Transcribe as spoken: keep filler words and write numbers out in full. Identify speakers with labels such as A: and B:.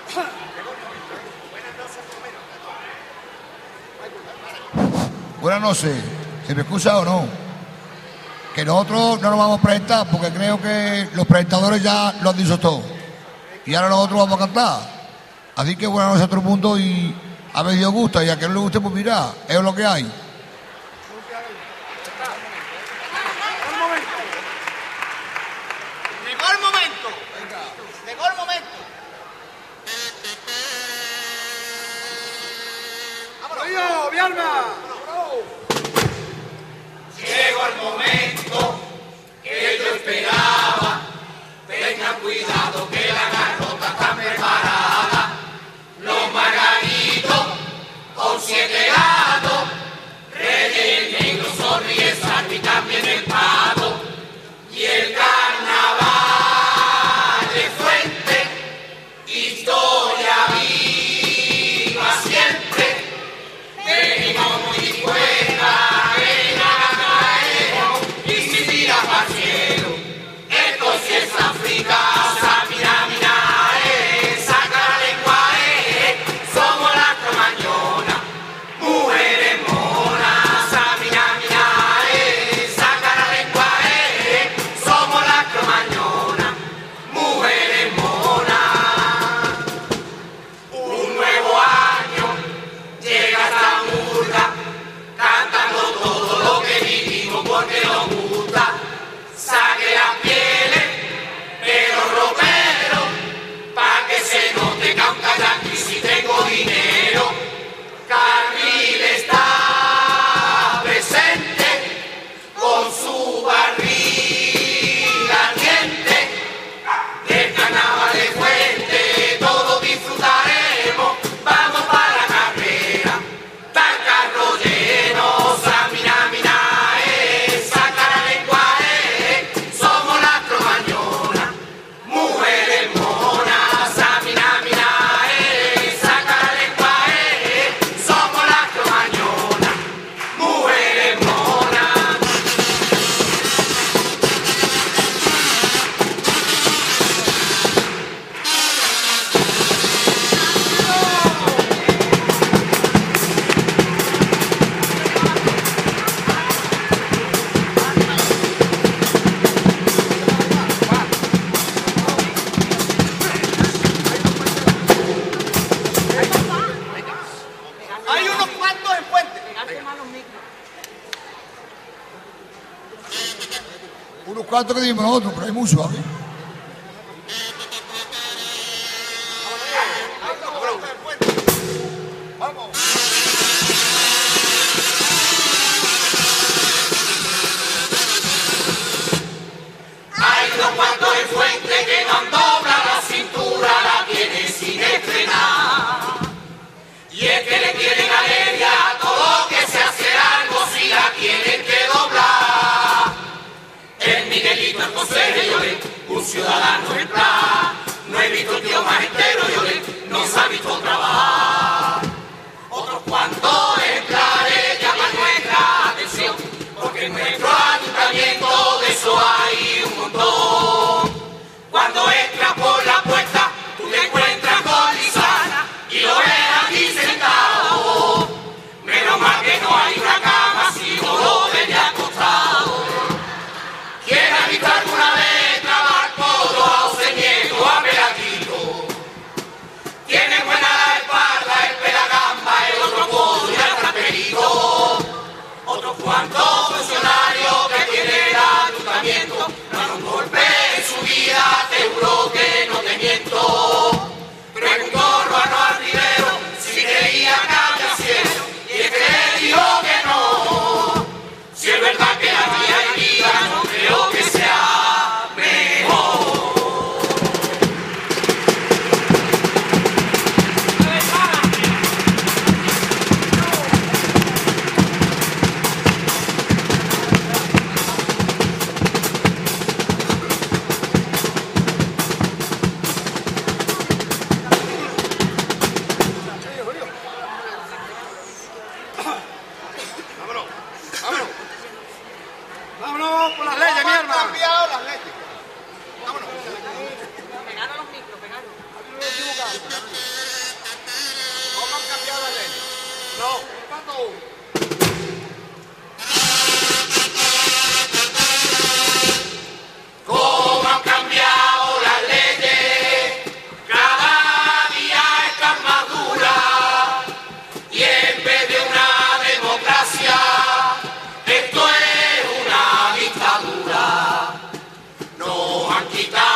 A: Buenas noches. ¿Se me escucha o no? Que nosotros no nos vamos a presentar porque creo que los presentadores ya lo han dicho todo. Y ahora nosotros vamos a cantar. Así que buenas noches a todo el mundo y a ver si os gusta y a que no le guste, pues mirá, es lo que hay.
B: Llegó el momento. Llegó el momento.
C: ¡Vámonos! ¡Mi alma!
D: Llegó el momento que yo esperaba. Tengan cuidado que la garrota está preparada. Los margaritos con siete lados. Reyes negros, sonríe, salve y también el pavo. Y el carnaval de Fuente, historia viva siempre. Venimos muy dispuestas, ven a traernos. Y si tiras para el cielo, esto sí es África. Mira, mira, eh, saca la lengua, eh, somos las cromañonas, mujeres monas. Mira, mira, eh, saca la lengua, eh, somos las cromañonas, mujeres monas. Un nuevo año llega esta murga, cantando todo lo que vivimos porque nos gusta. Saque las pieles, pero ropero, pa' que se note que aunque haya crisis tengo dinero. Carril está presente con su barriga ardiente. Del carnaval de Fuente todos disfrutaremos. Vamos para la carrera, tal carro lleno. Mira, mira, eh, saca la lengua, eh, somos las cromañonas, mujeres monas. Mira, mira, eh, saca la lengua, eh, somos las cromañonas, mujeres monas.
B: Hay unos cuantos en Fuente.
A: Unos cuantos que dimos nosotros, pero hay muchos aquí.
D: Hay unos cuantos en Fuente que no han doblado la cintura, la tienen sin estrenar. Y es que le tienen alergia a todo que se hace algo si la tienen que doblar. El Miguelito, el consejero, un ciudadano en plan. No he visto el tío más entero, yo le, no se ha visto trabajar. Otros cuantos ejemplares llaman nuestra atención, porque en nuestro ayuntamiento de eso hay un montón. Cuando entras por la puerta, tú te encuentras con Lizana y lo ves aquí sentado. Menos mal que no hay una cama, si no lo ves ya acostado. ¿Quién ha visto alguna vez trabajar todo a
C: ¿Cómo han cambiado la ley? No, ¿cuánto?
D: Cómo han cambiado las leyes, cada día están más duras, y en vez de una democracia, esto es una dictadura. Nos han quitado